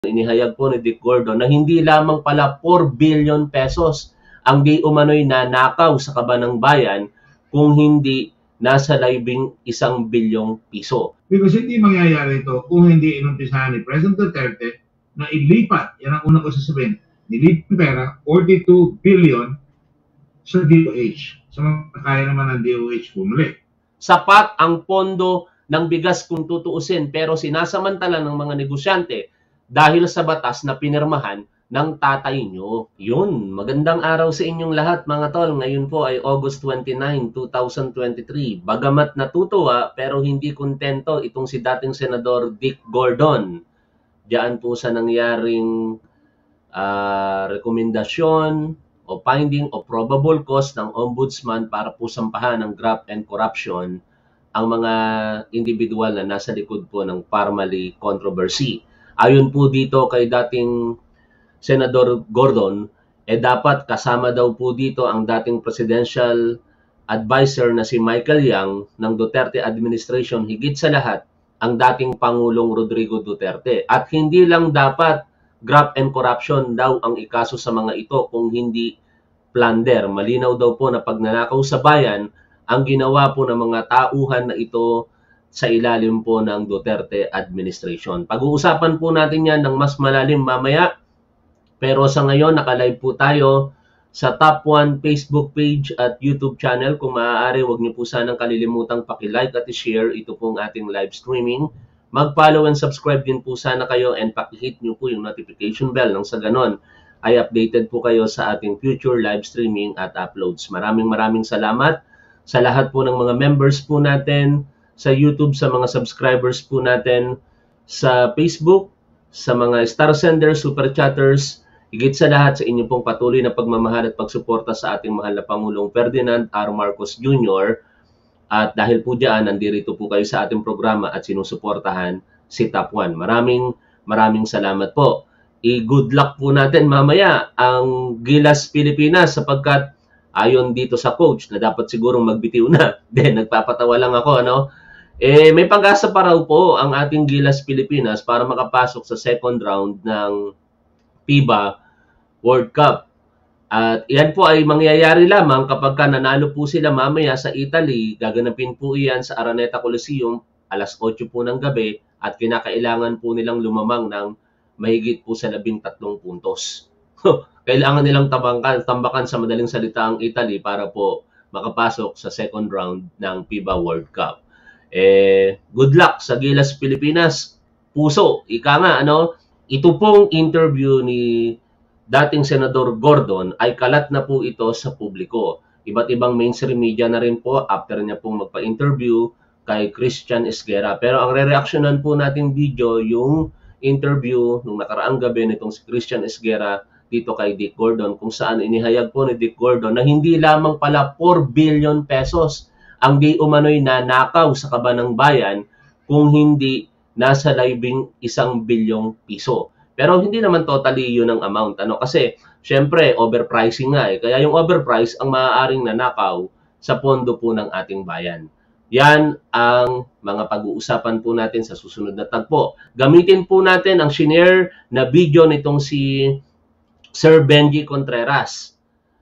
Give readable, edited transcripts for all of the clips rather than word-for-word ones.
Inihayag po ni Dick Gordon na hindi lamang pala 4 billion pesos ang di umano'y nanakaw sa kaban ng bayan kung hindi nasa 1 bilyong piso. Because hindi mangyayari ito kung hindi inumpisahan ni President Duterte na ilipat, yan ang una ko sasabihin, nilipat pera, 42 billion sa DOH. So, kaya naman ng DOH bumalik. Sapat ang pondo ng bigas kung tutuusin, pero sinasamantala ng mga negosyante dahil sa batas na pinirmahan ng tatay nyo. Yun, magandang araw sa inyong lahat mga tol. Ngayon po ay August 29, 2023. Bagamat natutuwa pero hindi kontento itong si dating Senador Dick Gordon. Diyan po sa nangyaring rekomendasyon o finding o probable cause ng Ombudsman para po sampahan ng graft and corruption ang mga individual na nasa likod po ng Parmali controversy. Ayon po dito kay dating Senador Gordon, dapat kasama daw po dito ang dating presidential advisor na si Michael Yang ng Duterte administration, higit sa lahat ang dating Pangulong Rodrigo Duterte. At hindi lang dapat graft and corruption daw ang ikaso sa mga ito kung hindi plunder. Malinaw daw po na pagnanakaw sa bayan ang ginawa po ng mga tauhan na ito sa ilalim po ng Duterte administration. Pag-uusapan po natin yan ng mas malalim mamaya. Pero sa ngayon, naka-live po tayo sa Top 1 Facebook page at YouTube channel. Kung maaari, huwag niyo po sanang kalilimutang paki-like at i-share ito pong ating live streaming. Mag-follow and subscribe din po sana kayo and paki-hit niyo po yung notification bell nang sa ganon ay updated po kayo sa ating future live streaming at uploads. Maraming salamat sa lahat po ng mga members po natin sa YouTube, sa mga subscribers po natin sa Facebook, sa mga star senders, super chatters, higit sa lahat sa inyong pong patuloy na pagmamahal at pagsuporta sa ating mahal na Pangulong Ferdinand R. Marcos Jr. At dahil po diyan, nandirito po kayo sa ating programa at sinusuportahan si Top 1. Maraming salamat po. I-good luck po natin mamaya ang Gilas Pilipinas sapagkat ayon dito sa coach na dapat sigurong magbitiw na. Then nagpapatawa lang ako, ano? May pag-asa pa raw po ang ating Gilas Pilipinas para makapasok sa second round ng FIBA World Cup. At yan po ay mangyayari lamang kapag nanalo po sila mamaya sa Italy. Gaganapin po iyan sa Araneta Coliseum alas 8 po ng gabi at kinakailangan po nilang lumamang ng mahigit po sa 13 puntos. Kailangan nilang tambakan sa madaling salita ang Italy para po makapasok sa second round ng FIBA World Cup. Good luck sa Gilas Pilipinas. Puso, ika nga, ano? Ito pong interview ni dating Senador Gordon ay kalat na po ito sa publiko. Iba't ibang mainstream media na rin po after niya pong magpa-interview kay Christian Esguerra. Pero ang re-reactionan po nating video yung interview nung nakaraang gabi nitong si Christian Esguerra dito kay Dick Gordon, kung saan inihayag po ni Dick Gordon na hindi lamang pala 4 billion pesos ang di umano'y nanakaw sa kaban ng bayan kung hindi nasa 1 bilyong piso. Pero hindi naman totally yun ang amount. Kasi syempre overpricing nga eh. Kaya yung overprice ang maaaring nanakaw sa pondo po ng ating bayan. Yan ang mga pag-uusapan po natin sa susunod na tagpo. Gamitin po natin ang shinare na video nitong si Sir Benji Contreras.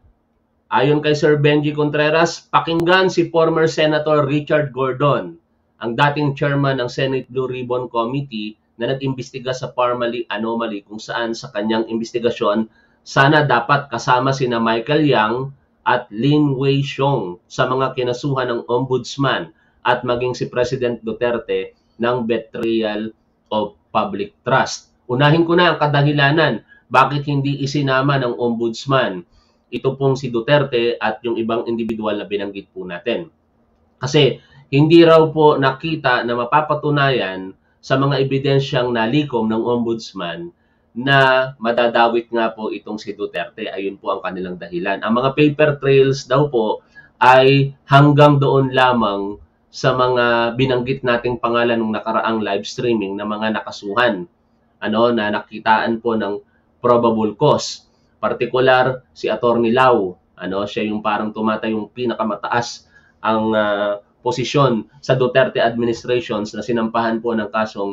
Ayon kay Sir Benji Contreras, pakinggan si former Senator Richard Gordon, ang dating chairman ng Senate Blue Ribbon Committee na nag-imbestiga sa Parmali anomaly, kung saan sa kanyang investigasyon sana dapat kasama sina Michael Yang at Lin Wei-Xiong sa mga kinasuhan ng Ombudsman at maging si President Duterte ng betrayal of public trust. Unahin ko na ang kadahilanan bakit hindi isinama ng Ombudsman ito pong si Duterte at yung ibang individual na binanggit po natin. Kasi hindi raw po nakita na mapapatunayan sa mga ebidensyang nalikom ng Ombudsman na madadawit nga po itong si Duterte. Ayun po ang kanilang dahilan. Ang mga paper trails daw po ay hanggang doon lamang sa mga binanggit nating pangalan ng nakaraang live streaming na mga nakasuhan, na nakitaan po ng probable cause. Partikular si Attorney Lau, siya yung parang tumatayong pinakamataas ang posisyon sa Duterte administrations na sinampahan po ng kasong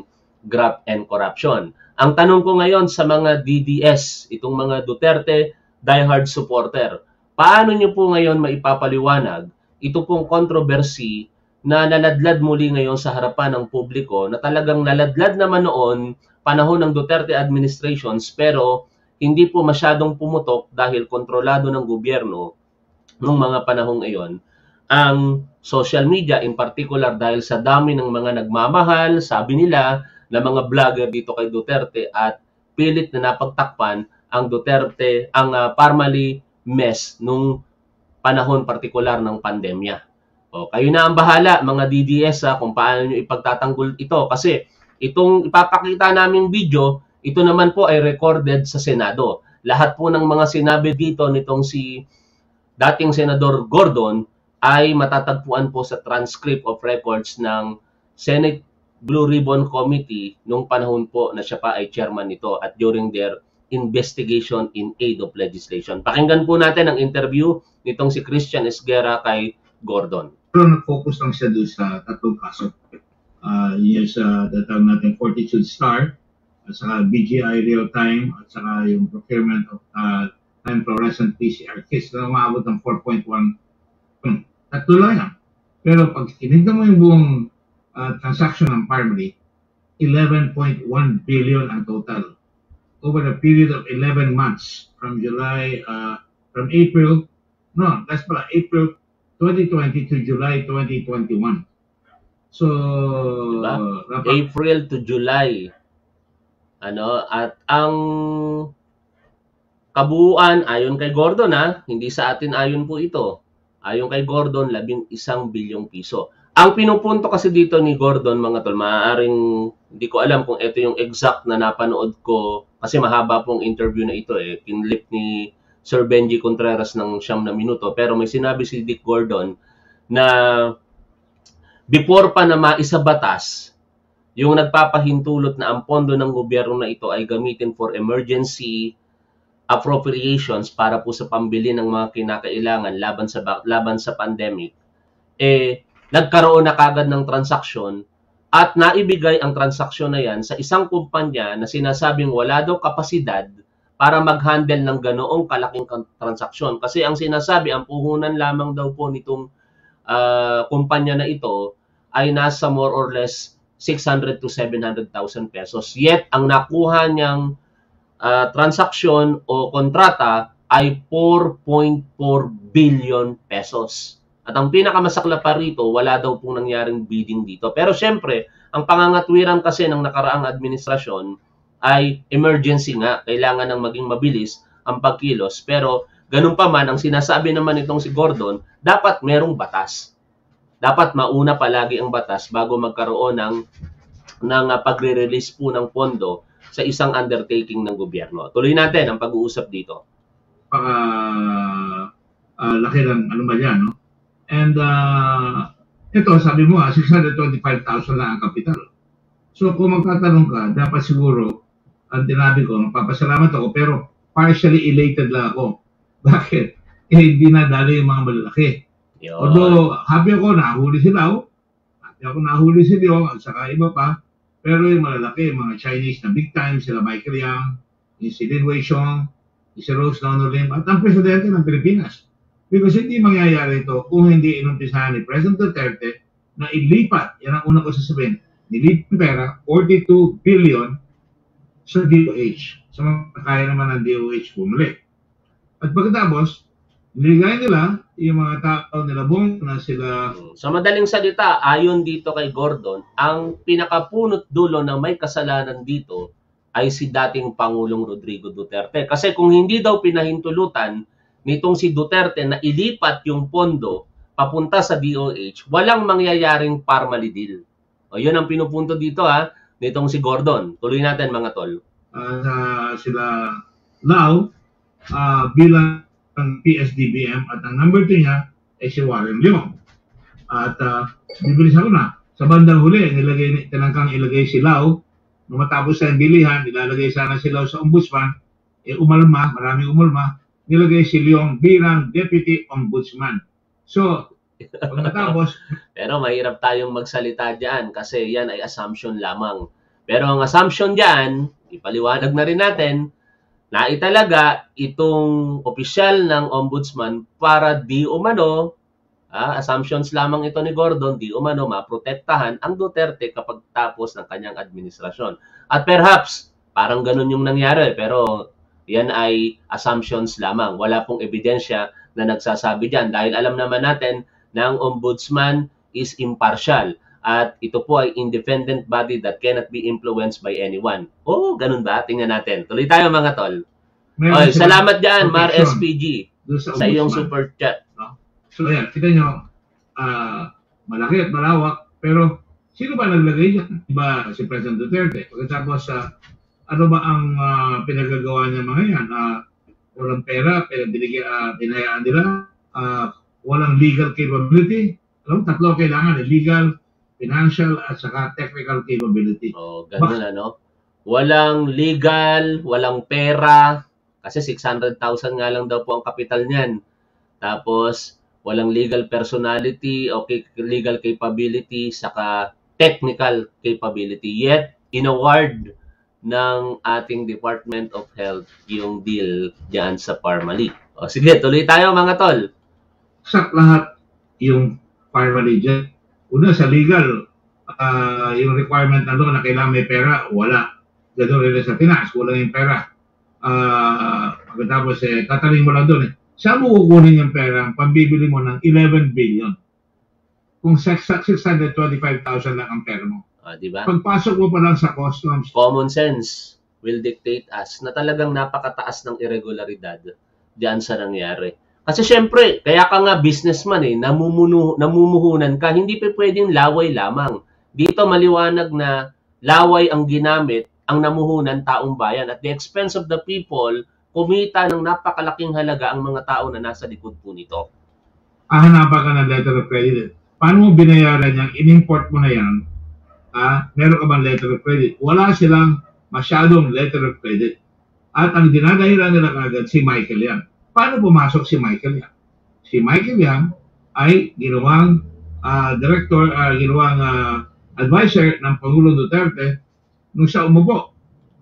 graft and corruption. Ang tanong ko ngayon sa mga DDS, itong mga Duterte diehard supporter, paano nyo po ngayon maipapaliwanag ito pong controversy na naladlad muli ngayon sa harapan ng publiko, na talagang naladlad naman noon panahon ng Duterte administrations, pero hindi po masyadong pumutok dahil kontrolado ng gobyerno noong mga panahong iyon ang social media, in particular dahil sa dami ng mga nagmamahal, sabi nila, na mga vlogger dito kay Duterte, at pilit na napagtakpan ang Duterte, ang Parmali mess nung panahon partikular ng pandemya. O, kayo na ang bahala, mga DDS, kung paano nyo ipagtatanggol ito. Kasi itong ipapakita naming video, ito naman po ay recorded sa Senado. Lahat po ng mga sinabi dito nitong si dating Senador Gordon ay matatagpuan po sa transcript of records ng Senate Blue Ribbon Committee nung panahon po na siya pa ay chairman nito at during their investigation in aid of legislation. Pakinggan po natin ang interview nitong si Christian Esguerra kay Gordon. Pero nag-focus lang siya doon sa tatlong kaso. Yung sa datang natin Fortitude Star, at saka BGI Real Time, at saka yung procurement of time fluorescent PCR kits na umabot ng 4.1. Tatlo lang yan. Pero pag tinignan mo yung buong transaction ng Parmali, 11.1 billion ang total over the period of 11 months from April 2020 to July 2021. So, diba? April to July. At ang kabuuan, ayon kay Gordon, hindi sa atin ayon po ito. Ayon kay Gordon, 11 bilyong piso. Ang pinupunto kasi dito ni Gordon, mga tol, maaaring hindi ko alam kung ito yung exact na napanood ko kasi mahaba pong interview na ito kinlip ni Sir Benji Contreras ng 9 na minuto. Pero may sinabi si Dick Gordon na before pa na maisabatas, yung nagpapahintulot na ang pondo ng gobyerno na ito ay gamitin for emergency appropriations para po sa pambili ng mga kinakailangan laban sa pandemic, nagkaroon na kagad ng transaksyon at naibigay ang transaksyon na yan sa isang kumpanya na sinasabing wala daw kapasidad para mag-handle ng ganoong kalaking transaksyon. Kasi ang sinasabi, ang puhunan lamang daw po nitong kumpanya na ito ay nasa more or less 600 to 700,000 pesos. Yet, ang nakuha niyang transaksyon o kontrata ay 4.4 billion pesos. At ang pinakamasaklap pa rito, wala daw pong nangyaring bidding dito. Pero syempre, ang pangangatwiran kasi ng nakaraang administrasyon ay emergency nga. Kailangan ng maging mabilis ang pagkilos. Pero ganun pa man, ang sinasabi naman itong si Gordon, dapat merong batas. Dapat mauna palagi ang batas bago magkaroon ng pagre-release po ng pondo sa isang undertaking ng gobyerno. Tuloy natin ang pag-uusap dito. Laki ng ano ba yan, no? And ito, sabi mo 625,000 lang ang kapital. So kung magtatanong ka, dapat siguro, ang tinabi ko, magpapasalamat ako, pero partially elated lang ako. Bakit? Hindi nadali yung mga malalaki. Yun. Although, happy ako, nahuli sila. Nahuli sila, at saka iba pa. Pero yung malalaki, mga Chinese na big time, sila Michael Yang, yung si Lin Weishong, si Rose Nonolim, at ang presidente ng Pilipinas. Because hindi mangyayari ito kung hindi inumpisahan ni President Duterte na ilipat, yan ang una ko sasabihin, nilipat pera, 42 billion sa DOH. Sa mga kaya naman ng DOH bumalik. At pagkatapos, niligay nila yung mga tao nila buong na sila. Sa madaling salita, ayon dito kay Gordon, ang pinakapunot dulo na may kasalanan dito ay si dating Pangulong Rodrigo Duterte. Kasi kung hindi daw pinahintulutan nitong si Duterte na ilipat yung pondo papunta sa DOH, walang mangyayaring Parmali deal. O yun ang pinupunto dito nitong si Gordon. Tuloy natin mga tol. Sila Lau bilang PSDBM at ang number 2 niya ay si Warren Leong. At bibilis ako na. Sa bandang huli, tinangkang ilagay si Lau. Nung matapos sa bilihan, ilalagay sana si Lau sa ombudsman. Umalma, maraming umalma. Nilagay si Leong bilang Deputy Ombudsman. So, pagkatapos... Pero mahirap tayong magsalita dyan kasi yan ay assumption lamang. Pero ang assumption diyan, ipaliwanag na rin natin, na italaga itong opisyal ng ombudsman para di umano, assumptions lamang ito ni Gordon, di umano maprotektahan ang Duterte kapag tapos ng kanyang administrasyon. At perhaps, parang ganun yung nangyari, pero yan ay assumptions lamang. Wala pong ebidensya na nagsasabi dyan dahil alam naman natin na ang ombudsman is impartial at ito po ay independent body that cannot be influenced by anyone. Oh, ganun ba? Tingnan natin. Tuloy tayo mga tol. Oy, salamat dyan, Mar SPG, sa iyong super chat. No? So yan, kita nyo, malaki at malawak, pero sino ba naglagay dyan? Diba si President Duterte? Pagkatapos ano ba ang pinagagawa niya mga yan? Walang pera, binayaan nila, walang legal capability. Alam, tatlo kailangan, legal, financial, at saka technical capability. Oh, ganun ano? Walang legal, walang pera, kasi 600,000 nga lang daw po ang kapital niyan. Tapos, walang legal personality, okay, legal capability, saka technical capability. Yet, inaward ng ating Department of Health yung deal dyan sa Parmali. O sige, tuloy tayo mga tol. Sa lahat yung Parmali dyan. Una sa legal, yung requirement na doon na kailangan may pera, wala. Ganoon rin sa finance, wala yung pera. Pagkatapos, tataling mo lang doon. Saan mo kukunin yung pera? Pambibili mo ng 11 billion. Kung 625,000 lang ang pera mo. Diba? Pagpasok mo pa lang sa customs. Common sense will dictate us na talagang napakataas ng irregularidad diyan sa nangyari. Kasi syempre, kaya ka nga businessman namumuhunan ka, hindi pa pwedeng laway lamang. Dito maliwanag na laway ang ginamit, ang namuhunan taong bayan. At the expense of the people, kumita ng napakalaking halaga ang mga tao na nasa likod po nito. Hanapan ka ng letter of credit. Paano mo binayaran yan? In-import mo na yan. Meron ka bang letter of credit? Wala silang masyadong letter of credit. At ang dinadahilan nila kagad si Michael Yang. Paano pumasok si Michael Yang? Si Michael Yang ay ginawang director, ginawang advisor ng Pangulong Duterte nung siya umupo.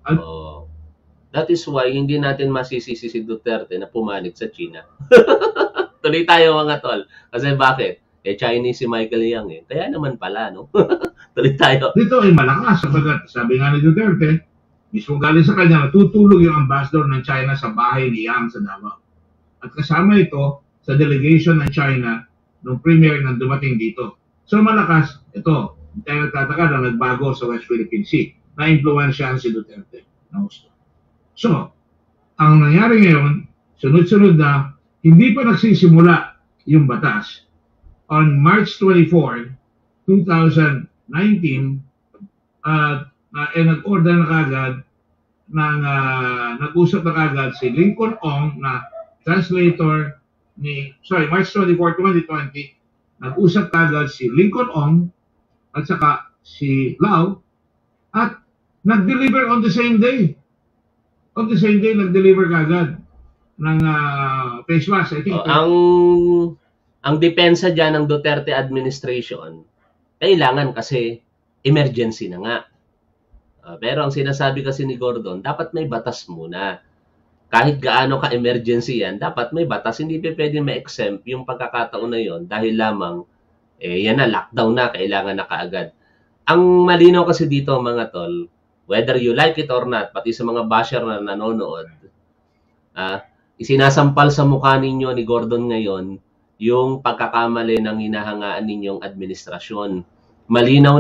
That is why hindi natin masisisi si Duterte na pumanig sa China. Tuloy tayo mga tol. Kasi bakit? Chinese si Michael Yang eh. Kaya naman pala, no? Tuloy tayo. Dito ay malakas sapagat sabi nga ni Duterte, mismo galing sa kanya, natutulog yung ambassador ng China sa bahay ni Yang sa Davao. At kasama ito sa delegation ng China nung premier nang dumating dito. So malakas, ito, tayo nagtataka na nagbago sa West Philippine Sea. Na-influensyahan si Duterte. So, ang nangyari ngayon, sunod-sunod na, hindi pa nagsisimula yung batas. On March 24, 2019, nag-order na kagad, nag-usap na kagad si Lincoln Ong na translator March 24, 2020, nag-usap kagad si Lincoln Ong at saka si Lau at nag-deliver on the same day. On the same day, nag-deliver kagad ng face mask. I think ang depensa dyan ng Duterte administration, kailangan kasi emergency na nga. Pero ang sinasabi kasi ni Gordon, dapat may batas muna. Kahit gaano ka-emergency yan, dapat may batas. Hindi pa pwede ma-exempt yung pagkakataon na yon dahil lamang, yan na, lockdown na, kailangan na kaagad. Ang malinaw kasi dito mga tol, whether you like it or not, pati sa mga basher na nanonood, isinasampal sa mukha ninyo ni Gordon ngayon yung pagkakamali ng hinahangaan ninyong administrasyon. Malinaw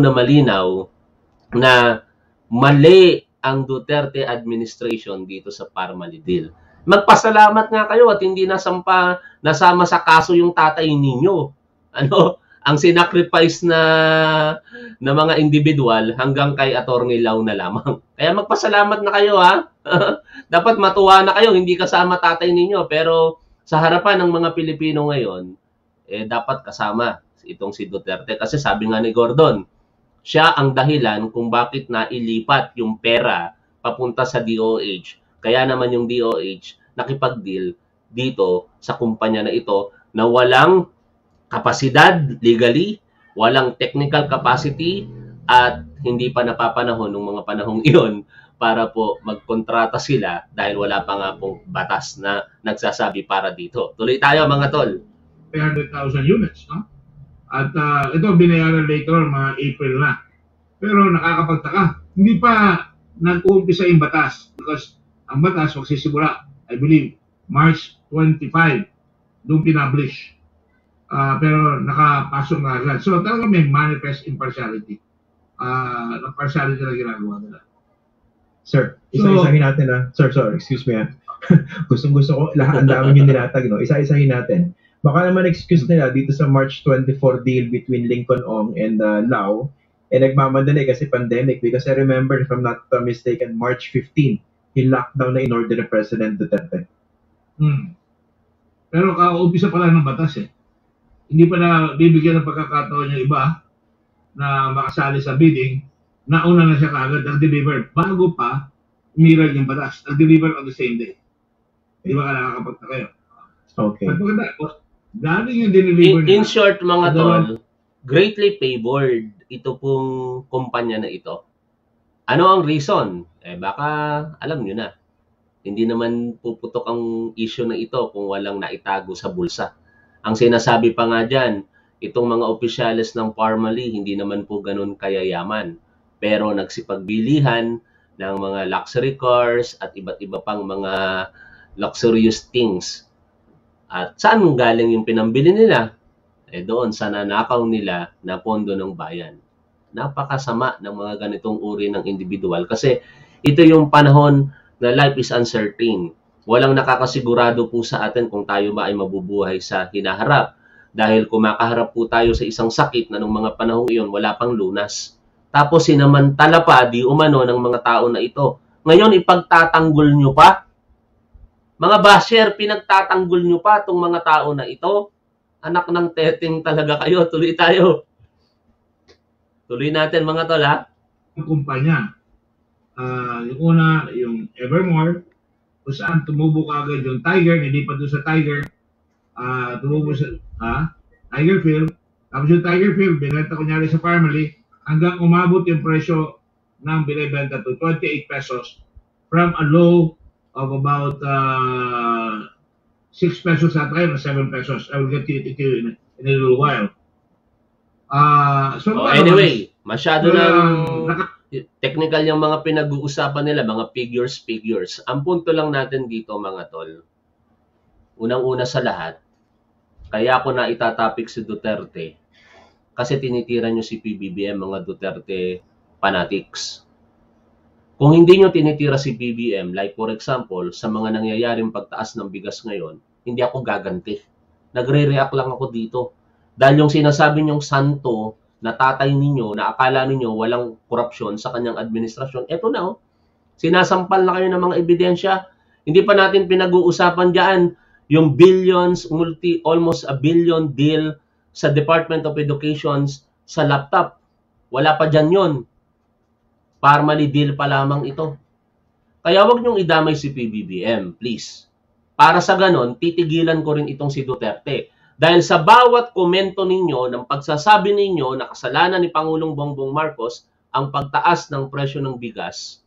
na mali ang Duterte administration dito sa Parmali deal. Magpasalamat nga kayo at hindi nasama sa kaso yung tatay ninyo. Ang sinacrifice na mga individual hanggang kay Attorney Lau na lamang. Kaya magpasalamat na kayo ha. Dapat matuwa na kayo, hindi kasama tatay ninyo. Pero sa harapan ng mga Pilipino ngayon, dapat kasama itong si Duterte. Kasi sabi nga ni Gordon, siya ang dahilan kung bakit nailipat yung pera papunta sa DOH. Kaya naman yung DOH nakipag-deal dito sa kumpanya na ito na walang kapasidad legally, walang technical capacity, at hindi pa napapanahon ng mga panahong iyon para po magkontrata sila dahil wala pa nga pong batas na nagsasabi para dito. Tuloy tayo mga tol. 300,000 units, no? At ito binayaran later on, mga April na. Pero nakakapagtaka, hindi pa nag-uumpisa yung batas because ang batas magsisimula, I believe, March 25, doon pinablish. Pero nakapasok na agad. So talaga may manifest impartiality. Partiality na ginagawa nila. Sir, isa-isahin natin Sir, excuse me Gustong-gusto ko, ang dami yung nilatag, no? Isa-isahin natin. Baka naman excuse nila dito sa March 24 deal between Lincoln Ong and Lau, nagmamadali kasi pandemic because I remember, if I'm not mistaken, March 15, lockdown na in-order ni President Duterte. Pero kaumpisa pa lang ng batas Hindi pa na bibigyan ng pagkakataon yung iba na makasali sa bidding, nauna na siya kaagad nag-deliver bago pa umiral yung batas. Nag-deliver on the same day. Di ba ka nakakapagta kayo? Okay. At maganda, galing yung deliver in short mga tol, greatly favored ito pong kumpanya na ito. Ano ang reason? Baka alam nyo na. Hindi naman puputok ang issue na ito kung walang naitago sa bulsa. Ang sinasabi pa nga dyan, itong mga opisyales ng Parmali hindi naman po ganun kayayaman. Pero nagsipagbilihan ng mga luxury cars at iba't iba pang mga luxurious things. At saan galing yung pinambili nila? Doon sa nanakaw nila na pondo ng bayan. Napakasama ng mga ganitong uri ng individual kasi ito yung panahon na life is uncertain. Walang nakakasigurado po sa atin kung tayo ba ay mabubuhay sa hinaharap. Dahil kumakaharap po tayo sa isang sakit na nung mga panahong iyon wala pang lunas. Tapos sinamantala pa di umano ng mga tao na ito. Ngayon ipagtatanggol nyo pa. Mga basher, pinagtatanggol nyo pa itong mga tao na ito. Anak ng teteng talaga kayo. Tuloy tayo. Tuloy natin mga tol ha. Yung kumpanya. Yung una, yung Evermore, kung saan tumubo agad yung Tiger, nilipat doon sa Tiger, tumubo sa Tiger Field. Tapos yung Tiger Field, binenta kunyari sa Parmali, hanggang umabot yung presyo ng binibenta to 28 pesos from a low of about 6 pesos at time, 7 pesos. I will get to it in a little while. Anyway, masyado technical yung mga pinag-uusapan nila, mga figures. Ang punto lang natin dito mga tol, unang-una sa lahat, kaya ako na itatapik si Duterte kasi tinitira nyo si PBBM, mga Duterte fanatics. Kung hindi nyo tinitira si BBM, like for example, sa mga nangyayaring pagtaas ng bigas ngayon, hindi ako gaganti. Nagre-react lang ako dito. Dahil yung sinasabi nyong santo na tatay ninyo, na akala ninyo walang korupsyon sa kanyang administrasyon, eto na Sinasampal na kayo ng mga ebidensya. Hindi pa natin pinag-uusapan dyan yung billions, almost a billion deal sa Department of Education sa laptop. Wala pa dyan yun. Parmali deal pa lamang ito. Kaya wag niyong idamay si PBBM, please. Para sa ganon, titigilan ko rin itong si Duterte. Dahil sa bawat komento ninyo ng pagsasabi ninyo na kasalanan ni Pangulong Bongbong Marcos ang pagtaas ng presyo ng bigas,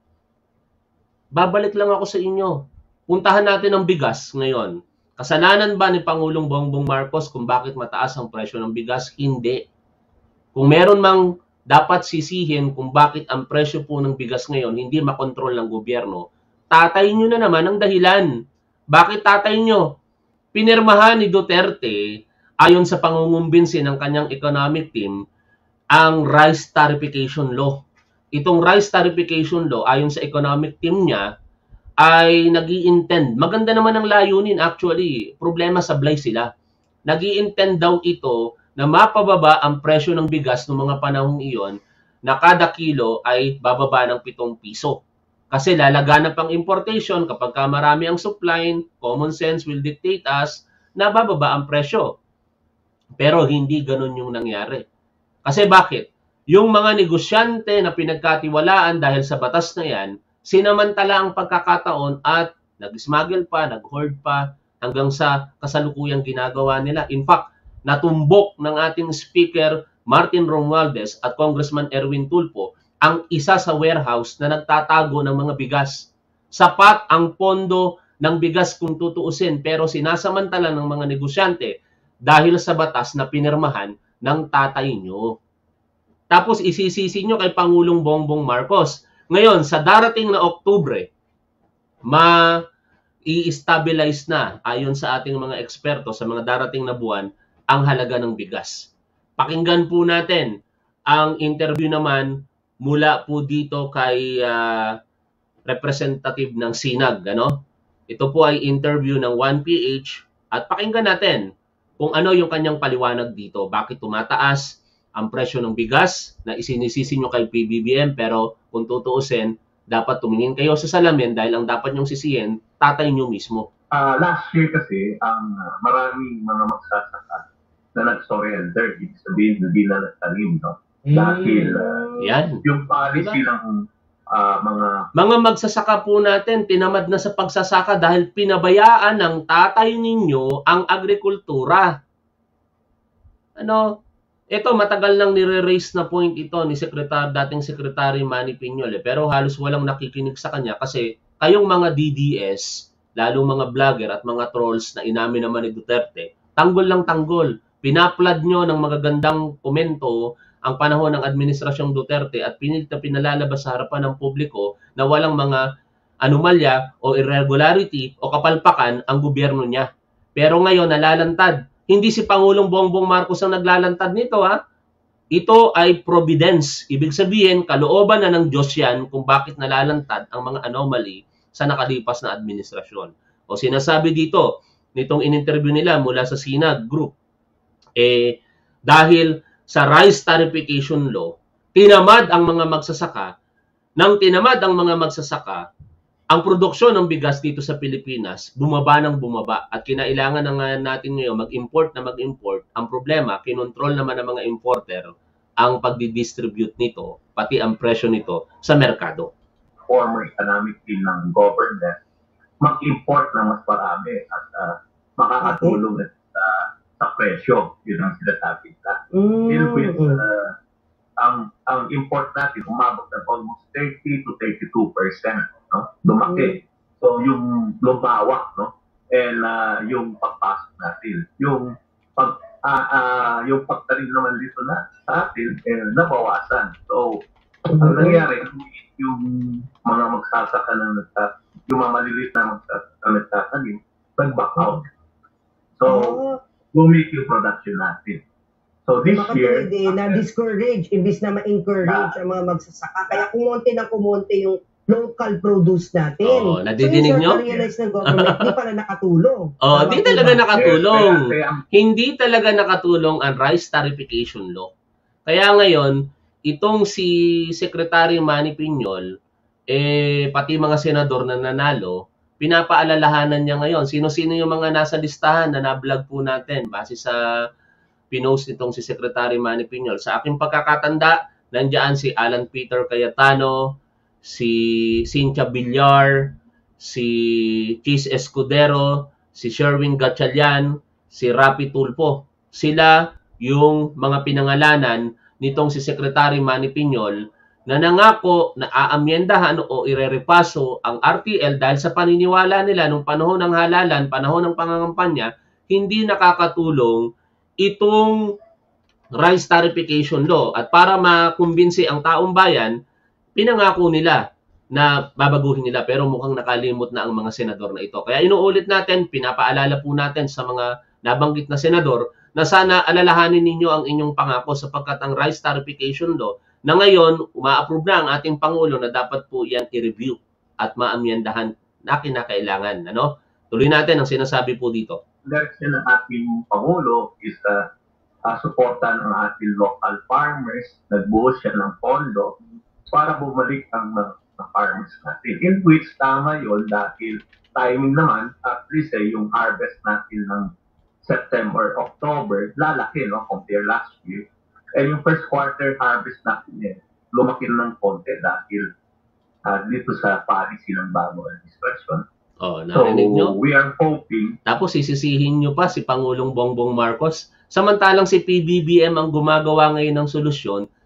babalik lang ako sa inyo. Puntahan natin ang bigas ngayon. Kasalanan ba ni Pangulong Bongbong Marcos kung bakit mataas ang presyo ng bigas? Hindi. Kung meron mang dapat sisihin kung bakit ang presyo po ng bigas ngayon hindi makontrol ng gobyerno, tatay nyo na naman ang dahilan. Bakit tatay nyo? Pinirmahan ni Duterte, ayon sa pangungumbinsi ng kanyang economic team, ang rice tarification law. Itong rice tarification law, ayon sa economic team niya, ay nag-i-intend. Maganda naman ang layunin actually. Problema sablay sila. Nag-i-intend daw ito na mapababa ang presyo ng bigas noong mga panahong iyon na kada kilo ay bababa ng 7 piso. Kasi lalaganap ang importation kapag marami ang supply, common sense will dictate us na bababa ang presyo. Pero hindi ganun yung nangyari. Kasi bakit? Yung mga negosyante na pinagkatiwalaan dahil sa batas na yan, sinamantala ang pagkakataon at nag-smuggle pa, nag-hoard pa, hanggang sa kasalukuyang ginagawa nila. In fact, natumbok ng ating Speaker Martin Romualdez at Congressman Erwin Tulfo ang isa sa warehouse na nagtatago ng mga bigas. Sapat ang pondo ng bigas kung tutuusin, pero sinasamantala ng mga negosyante dahil sa batas na pinirmahan ng tatay nyo. Tapos isisisi nyo kay Pangulong Bongbong Marcos. Ngayon, sa darating na Oktubre, i-stabilize na ayon sa ating mga eksperto sa mga darating na buwan ang halaga ng bigas. Pakinggan po natin ang interview naman mula po dito kay representative ng SINAG. Ano? Ito po ay interview ng 1PH at pakinggan natin kung ano yung kanyang paliwanag dito. Bakit tumataas ang presyo ng bigas na isinisisi nyo kay PBBM, pero kung tutuusin, dapat tumingin kayo sa salamin dahil ang dapat nyong sisihin, tatay nyo mismo. Last year kasi, ang maraming mga magsasaka na nag-surrender, ibig sabihin hindi na nagtanim, no? Dahil yung policy ng mga magsasaka po natin, tinamad na sa pagsasaka dahil pinabayaan ng tatay ninyo ang agrikultura. Ano? Ito, matagal nang nire-raise na point ito ni dating Secretary Manny Piñol. Pero halos walang nakikinig sa kanya kasi kayong mga DDS, lalo mga vlogger at mga trolls na inamin naman ni Duterte, tanggol lang tanggol. Pinaplad nyo ng magagandang komento ang panahon ng Administrasyong Duterte at pinilit na pinalalabas sa harapan ng publiko na walang mga anomalya o irregularity o kapalpakan ang gobyerno niya. Pero ngayon, nalalantad. Hindi si Pangulong Bongbong Marcos ang naglalantad nito, ha? Ito ay providence. Ibig sabihin, kalooban na ng Diyos yan kung bakit nalalantad ang mga anomaly sa nakalipas na administrasyon. O sinasabi dito, nitong in-interview nila mula sa SINAG Group, dahil sa rice tariffication law, tinamad ang mga magsasaka. Nang tinamad ang mga magsasaka, ang produksyon ng bigas dito sa Pilipinas, bumaba ng bumaba. At kinailangan na natin ngayon mag-import na mag-import. Ang problema, kinontrol naman ng mga importer ang pagdidistribute nito, pati ang presyo nito sa merkado. Former economic team ng government, mag-import ng mas marami at makakatulong na sa presyo. Yun ang sinasabi ka. Ang import natin, umabot ng almost 30 to 32%. No? Lumaki. So, yung lumawak, no? And yung pagpasok natin, yung pagtarin naman dito na sa atin, nabawasan. So, ang nangyari, yung mga magsasaka na yung mga maliliit na magsasaka na nagtatanim, nag-back out. So, bumik yung production natin. So, this year, na-discourage, imbis na ma-encourage ang mga magsasaka. Kaya kumonte na kumonte yung local produce natin. Nadidinig nyo? So, realize ng government, hindi pala nakatulong. Hindi talaga nakatulong. Hindi talaga nakatulong ang rice tariffication law. Kaya ngayon, itong si Secretary Manny Piñol, pati mga senador na nanalo, pinapaalalahanan niya ngayon. Sino-sino yung mga nasa listahan na na-vlog po natin base sa pinost nitong si Secretary Manny Piñol. Sa aking pagkakatanda, nandiyan si Alan Peter Cayetano, si Cynthia Villar, si Chis Escudero, si Sherwin Gatchalian, si Rapi Tulfo. Sila yung mga pinangalanan nitong si Secretary Manny Piñol na nangako na aamyendahan o irerepaso ang RTL dahil sa paniniwala nila nung panahon ng halalan, panahon ng pangangampanya, hindi nakakatulong itong rice tariffication law. At para makumbinsi ang taong bayan, pinangako nila na babaguhin nila pero mukhang nakalimot na ang mga senador na ito. Kaya inuulit natin, pinapaalala po natin sa mga nabanggit na senador na sana alalahanin ninyo ang inyong pangako sapagkat ang rice tariffication law na ngayon uma-approve na ang ating Pangulo na dapat po yan i-review at maamyendahan na kinakailangan. Ano? Tuloy natin ang sinasabi po dito. Direction ng ating Pangulo is supportan ang ating local farmers. Nagbuhos siya ng pondo para bumalik ang mga farmers natin. In which tama yun dahil timing naman, at least yung harvest natin ng September, October, lalaki, no, compare last year. And yung first quarter harvest natin, lumaki ng konti dahil dito sa policy ng bagong administration. Narinig nyo? So, we are hoping. Tapos sisisihin nyo pa si Pangulong Bongbong Marcos. Samantalang si PBBM ang gumagawa ngayon ng solusyon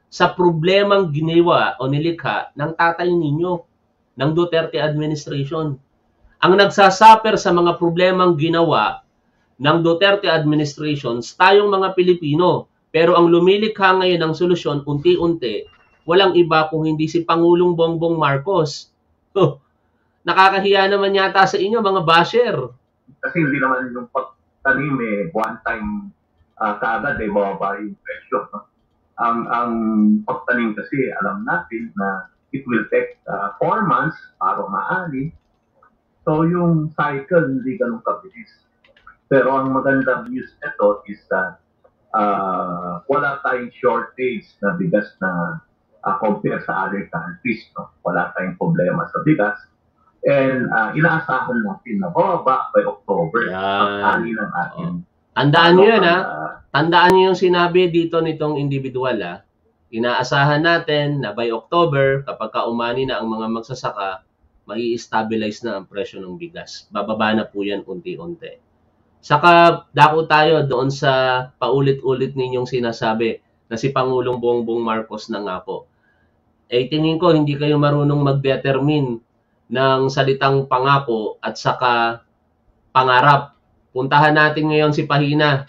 sa problemang ginawa o nilikha ng tatay ninyo, ng Duterte administration. Ang nagsasuffer sa mga problemang ginawa ng Duterte administrations, tayong mga Pilipino. Pero ang lumilikha ngayon ng solusyon, unti-unti, walang iba kung hindi si Pangulong Bongbong Marcos. Nakakahiya naman yata sa inyo, mga basher. Kasi hindi naman yung pagtanim one time kaagad bababa yung presyo. No? Ang pagtanim kasi alam natin na it will take 4 months para maani. So yung cycle hindi ganun kabilis. Pero ang magandang news nito is that wala tayong shortage na bigas na compare sa other countries. No? Wala tayong problema sa bigas. And inaasahan natin na bababa by October. Ang-ani ng ating tandaan nyo yun, tandaan nyo yung sinabi dito nitong individual, Inaasahan natin na by October, kapag kaumani na ang mga magsasaka, mai-stabilize na ang presyo ng bigas. Bababa na po yan unti-unti. Saka dako tayo doon sa paulit-ulit ninyong sinasabi na si Pangulong Bongbong Marcos na nga po. Tingin ko hindi kayo marunong mag-determine ng salitang pangako at saka pangarap. Puntahan natin ngayon si Pahina.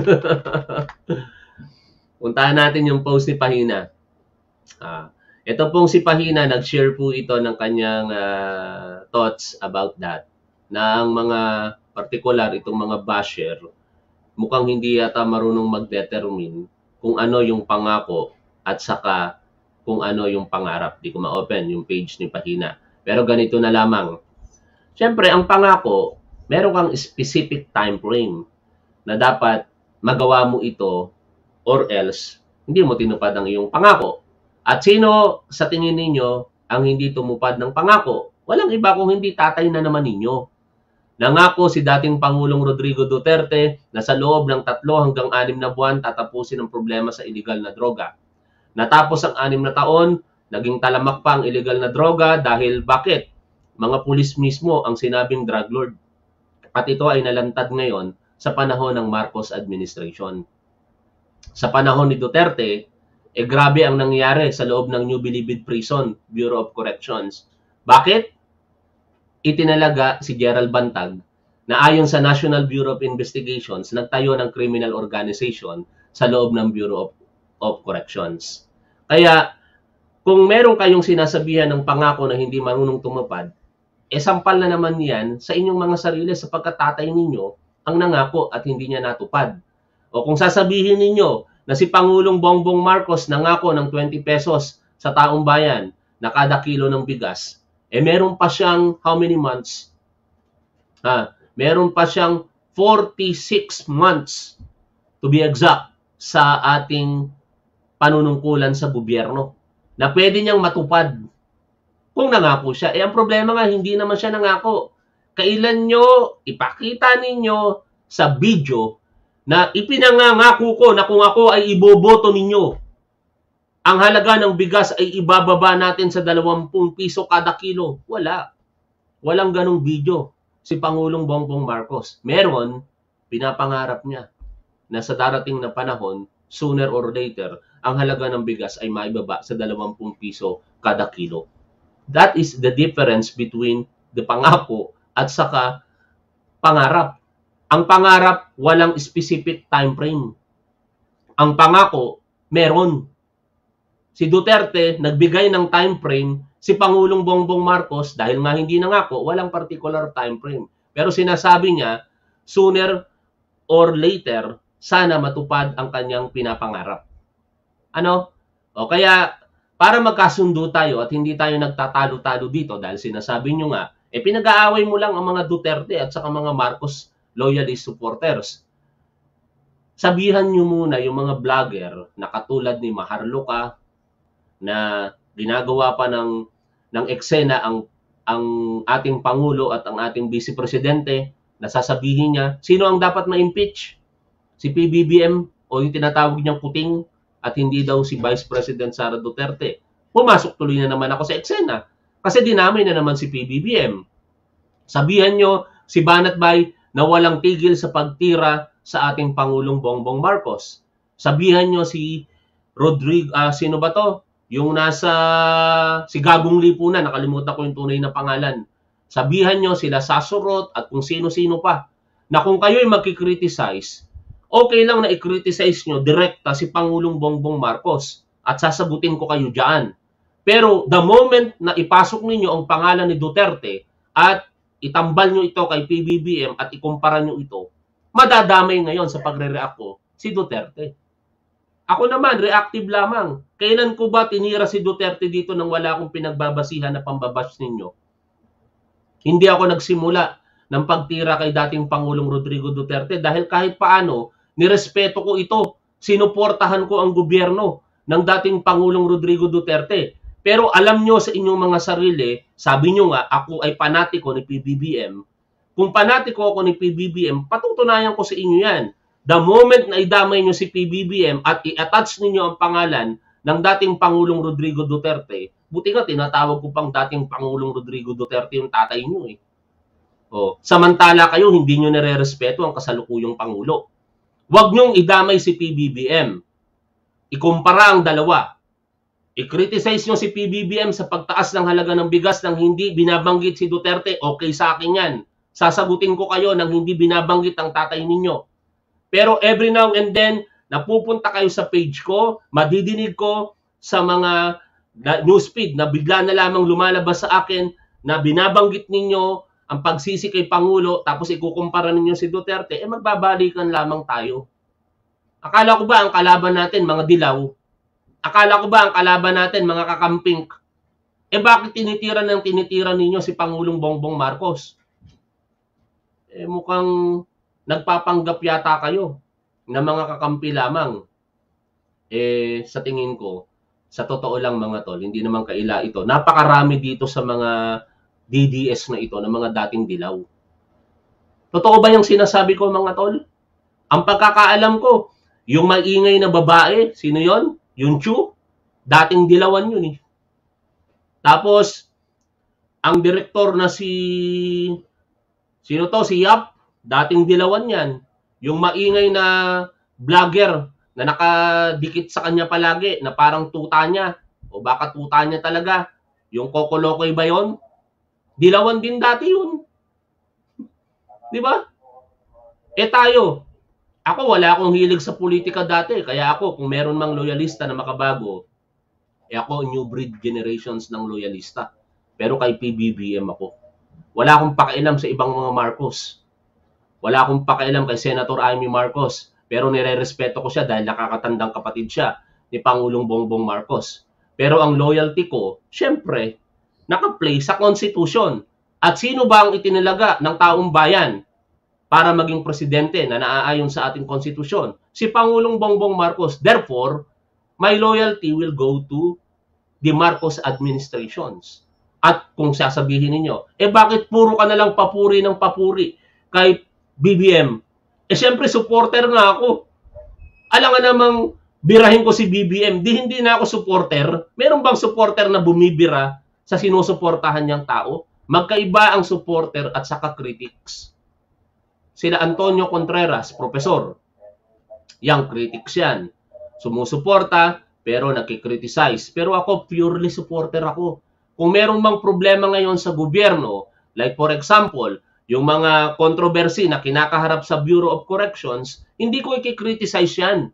Puntahan natin yung post ni Pahina. Ito pong si Pahina, nag-share po ito ng kanyang thoughts about that. Na ang mga particular, itong mga basher, mukhang hindi yata marunong mag-determine kung ano yung pangako at saka kung ano yung pangarap. Di ko ma-open yung page ni Pahina. Pero ganito na lamang. Siyempre, ang pangako, meron kang specific time frame na dapat magawa mo ito or else hindi mo tinupad ang iyong pangako. At sino sa tingin ninyo ang hindi tumupad ng pangako? Walang iba kung hindi tatay na naman ninyo. Nangako si dating Pangulong Rodrigo Duterte na sa loob ng 3 hanggang 6 na buwan tatapusin ang problema sa illegal na droga. Natapos ang 6 na taon, naging talamak pa ang illegal na droga dahil bakit? Mga pulis mismo ang sinabing drug lord. At ito ay nalantad ngayon sa panahon ng Marcos administration. Sa panahon ni Duterte, grabe ang nangyari sa loob ng New Bilibid Prison, Bureau of Corrections. Bakit? Itinalaga si Gerald Bantag na ayon sa National Bureau of Investigations, nagtayo ng criminal organization sa loob ng Bureau of Corrections. Kaya, kung meron kayong sinasabihan ng pangako na hindi marunong tumupad, sampal na naman yan sa inyong mga sarili sapagkat tatay ninyo ang nangako at hindi niya natupad. O kung sasabihin ninyo na si Pangulong Bongbong Marcos nangako ng 20 pesos sa taong bayan na kada kilo ng bigas, meron pa siyang how many months? Meron pa siyang 46 months to be exact sa ating panunungkulan sa gobyerno na pwede niyang matupad kung nangako siya. Ang problema nga, hindi naman siya nangako. Kailan nyo ipakita ninyo sa video na ipinangangako ko na kung ako ay iboboto ninyo, ang halaga ng bigas ay ibababa natin sa 20 piso kada kilo. Wala. Walang ganong video si Pangulong Bongbong Marcos. Meron, pinapangarap niya na sa darating na panahon, sooner or later, ang halaga ng bigas ay maibaba sa 20 piso kada kilo. That is the difference between the pangako at saka pangarap. Ang pangarap, walang specific time frame. Ang pangako, meron. Si Duterte, nagbigay ng time frame. Si Pangulong Bongbong Marcos, dahil nga hindi nangako, walang particular time frame. Pero sinasabi niya, sooner or later, sana matupad ang kanyang pinapangarap. O kaya, para magkasundo tayo at hindi tayo nagtatalo-talo dito dahil sinasabi nyo nga, pinag-aaway mo lang ang mga Duterte at saka mga Marcos loyalist supporters. Sabihan nyo muna yung mga vlogger na katulad ni Maharlika na ginagawa pa ng eksena ang ating Pangulo at ang ating Vice Presidente na sasabihin niya, sino ang dapat ma-impeach? Si PBBM o yung tinatawag niyang puting at hindi daw si Vice President Sara Duterte. Pumasok tuloy na naman ako sa eksena kasi dinamay na naman si PBBM. Sabihan nyo si Banat Bay na walang tigil sa pagtira sa ating Pangulong Bongbong Marcos. Sabihan nyo si Sino ba to? Yung nasa si Gagong Lipunan, nakalimutan ko yung tunay na pangalan. Sabihan nyo sila Sasurot at kung sino-sino pa na kung kayo'y magkikriticize, okay lang na i-criticize nyo direkta si Pangulong Bongbong Marcos at sasagutin ko kayo dyan. Pero the moment na ipasok ninyo ang pangalan ni Duterte at itambal nyo ito kay PBBM at ikumpara nyo ito, madadamay ngayon sa pagre-react ko si Duterte. Ako naman, reactive lamang. Kailan ko ba tinira si Duterte dito nang wala akong pinagbabasihan na pambabash ninyo? Hindi ako nagsimula ng pagtira kay dating Pangulong Rodrigo Duterte dahil kahit paano, nirespeto ko ito. Sinuportahan ko ang gobyerno ng dating Pangulong Rodrigo Duterte. Pero alam nyo sa inyong mga sarili, sabi nyo nga, ako ay panatiko ni PBBM. Kung panatiko ako ni PBBM, patutunayan ko sa inyo yan. The moment na idamay nyo si PBBM at i-attach ninyo ang pangalan ng dating Pangulong Rodrigo Duterte, buti nga tinatawag ko pang dating Pangulong Rodrigo Duterte yung tatay nyo eh. O, samantala kayo, hindi nyo nare-respeto ang kasalukuyang Pangulo. Huwag nyong idamay si PBBM. Ikumpara ang dalawa. I-criticize nyo si PBBM sa pagtaas ng halaga ng bigas nang hindi binabanggit si Duterte, okay sa akin yan. Sasagutin ko kayo nang hindi binabanggit ang tatay ninyo. Pero every now and then, napupunta kayo sa page ko, madidinig ko sa mga newsfeed na bigla na lamang lumalabas sa akin na binabanggit ninyo ang pagsisi kay Pangulo tapos ikukumpara ninyo si Duterte, magbabalikan lamang tayo. Akala ko ba ang kalaban natin mga dilaw? Akala ko ba ang kalaban natin mga kakamping? Bakit tinitira ninyo si Pangulong Bongbong Marcos? Mukhang nagpapanggap yata kayo na mga kakampi lamang. Sa tingin ko, sa totoo lang mga tol, hindi naman kaila ito. Napakarami dito sa mga DDS na ito, na mga dating dilaw. Totoo ba yung sinasabi ko mga tol? Ang pagkakaalam ko, yung maingay na babae, sino yon? Yung Chu, dating dilawan yun eh. Tapos, ang direktor na sino to? Si Yap, dating dilawan yan. Yung maingay na vlogger na nakadikit sa kanya palagi, na parang tuta niya, o baka tuta niya talaga, yung Kokolokoy ba yun? Dilawan din dati yun. Di ba? Tayo, ako wala akong hilig sa politika dati, kaya ako kung meron mang loyalista na makabago, ako new breed generations ng loyalista. Pero kay PBBM ako. Wala akong pakialam sa ibang mga Marcos. Wala akong pakialam kay Senator Amy Marcos. Pero nire-respeto ko siya dahil nakakatandang kapatid siya ni Pangulong Bongbong Marcos. Pero ang loyalty ko, syempre, nakaplay sa Constitution. At sino ba ang itinalaga ng taong bayan para maging presidente na naaayon sa ating konstitusyon? Si Pangulong Bongbong Marcos. Therefore, my loyalty will go to the Marcos administrations. At kung sasabihin ninyo, bakit puro ka na lang papuri ng papuri kay BBM? Siyempre, supporter nga ako. Alam nga namang birahin ko si BBM, hindi na ako supporter. Meron bang supporter na bumibira sa sinusuportahan niyang tao? Magkaiba ang supporter at saka critics. Sila Antonio Contreras, professor. Yang critics yan. Sumusuporta, pero nakikriticize. Pero ako, purely supporter ako. Kung meron mang problema ngayon sa gobyerno, like for example, yung mga controversy na kinakaharap sa Bureau of Corrections, hindi ko i-criticize yan.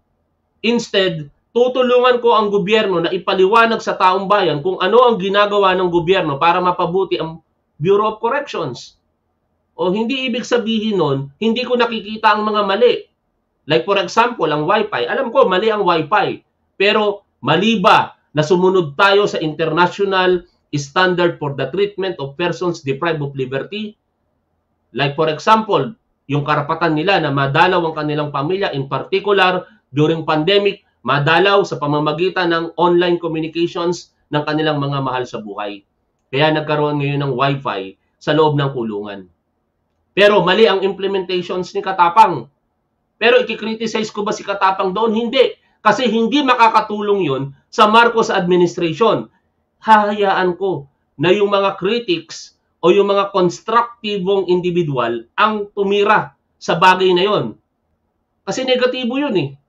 Instead, tutulungan ko ang gobyerno na ipaliwanag sa taong bayan kung ano ang ginagawa ng gobyerno para mapabuti ang Bureau of Corrections. O hindi ibig sabihin nun, hindi ko nakikita ang mga mali. Like for example, ang Wi-Fi. Alam ko, mali ang Wi-Fi. Pero mali ba na sumunod tayo sa International Standard for the Treatment of Persons Deprived of Liberty? Like for example, yung karapatan nila na madalaw ang kanilang pamilya, in particular, during pandemic, madalaw sa pamamagitan ng online communications ng kanilang mga mahal sa buhay. Kaya nagkaroon ngayon ng Wi-Fi sa loob ng kulungan. Pero mali ang implementations ni Katapang. Pero i-criticize ko ba si Katapang doon? Hindi. Kasi hindi makakatulong yun sa Marcos administration. Hahayaan ko na yung mga critics o yung mga konstruktibong individual ang tumira sa bagay na yon. Kasi negatibo yun eh.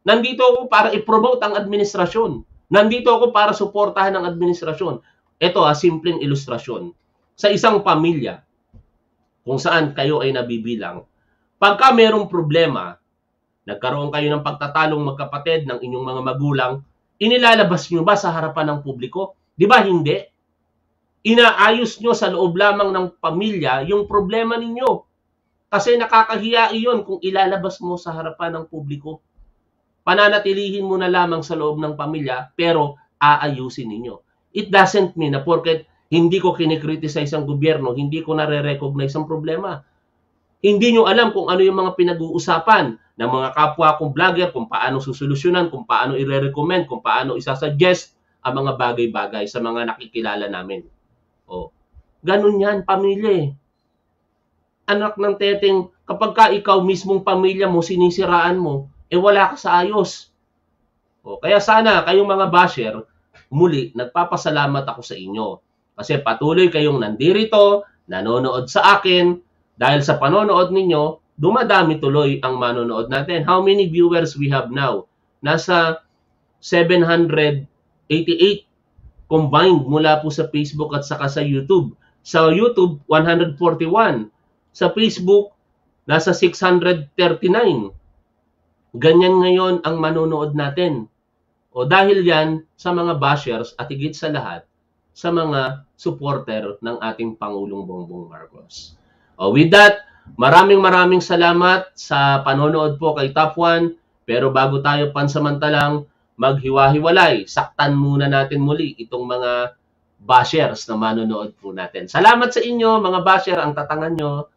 Nandito ako para i-promote ang administrasyon. Nandito ako para suportahan ang administrasyon. Ito simpleng ilustrasyon. Sa isang pamilya, kung saan kayo ay nabibilang, pagka merong problema, nagkaroon kayo ng pagtatalong magkapatid ng inyong mga magulang, inilalabas nyo ba sa harapan ng publiko? Di ba hindi? Inaayos nyo sa loob lamang ng pamilya yung problema ninyo. Kasi nakakahiya iyon kung ilalabas mo sa harapan ng publiko. Pananatilihin mo na lamang sa loob ng pamilya, pero aayusin ninyo. It doesn't mean na porket hindi ko kinikriticize ang gobyerno, hindi ko nare-recognize ang problema. Hindi nyo alam kung ano yung mga pinag-uusapan ng mga kapwa kong vlogger, kung paano susolusyonan, kung paano i-recommend, kung paano isasuggest ang mga bagay-bagay sa mga nakikilala namin. Ganun yan, pamilya. Anak ng teteng, kapag ka ikaw mismong pamilya mo, sinisiraan mo, wala ka sa ayos. Kaya sana kayong mga basher, muli, nagpapasalamat ako sa inyo. Kasi patuloy kayong nandirito, nanonood sa akin. Dahil sa panonood ninyo, dumadami tuloy ang manonood natin. How many viewers we have now? Nasa 788 combined mula po sa Facebook at saka sa YouTube. Sa YouTube, 141. Sa Facebook, nasa 639. Ganyan ngayon ang manonood natin. Dahil yan sa mga bashers at higit sa lahat, sa mga supporter ng ating Pangulong Bongbong Marcos. With that, maraming salamat sa panonood po kay Top 1. Pero bago tayo pansamantalang maghiwa-hiwalay, saktan muna natin muli itong mga bashers na manonood po natin. Salamat sa inyo, mga basher, ang tatangan nyo.